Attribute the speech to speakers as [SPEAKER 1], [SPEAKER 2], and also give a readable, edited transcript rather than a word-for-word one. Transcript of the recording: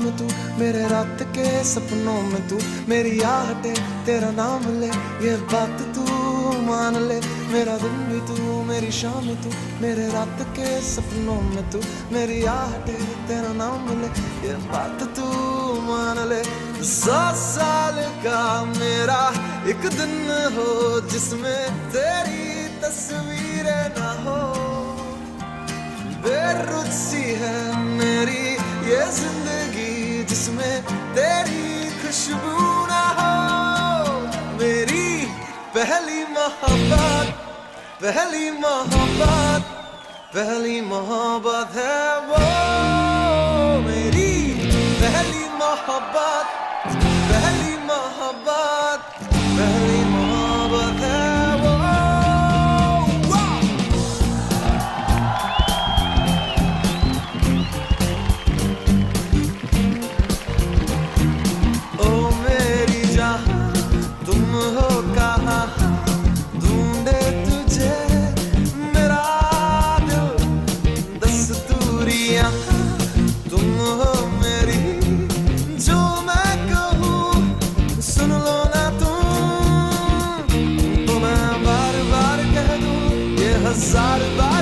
[SPEAKER 1] तू, मेरे रात के सपनों में तू, मेरी आहटे तेरा नाम ले, ये बात तू मान ले। मेरा दिन भी तू, मेरी शाम तू, मेरे रात के सपनों में तू, मेरी आहटे तेरा नाम ले, ये बात तू मान ले। 100 साल का मेरा एक दिन हो जिसमें तेरी तस्वीरें ना हो, बेरुख सी है मेरी ये जिंदगी जिसमें तेरी खुशबू ना हो। मेरी पहली मोहब्बत, पहली मोहब्बत, पहली मोहब्बत है वो। मेरी पहली मोहब्बत, पहली मोहब्बत, पहली मोहब्बत है वो। ओ मेरी जहां तुम हो कहाँ, ढूंढे तुझे मेरा दिल दस्तूरियां, तुम हो मेरी जो मैं कहूँ सुन लो ना तुम, तो मैं बार बार कह दूँ ये 1000 बार।